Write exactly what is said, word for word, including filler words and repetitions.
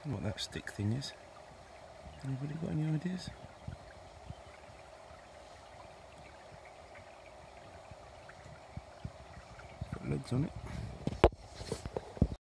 What that stick thing is. Anybody got any ideas? Got legs on it.